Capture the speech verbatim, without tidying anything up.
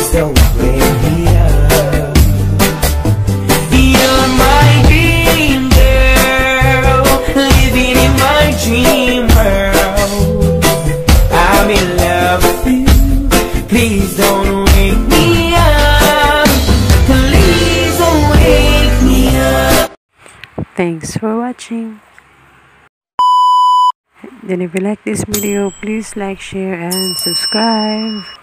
don't wake me up. You're my dream girl, living in my dream world. I'm in love with you, please don't wake me up. Please don't wake me up. Thanks for watching. Then if you like this video, please like, share and subscribe.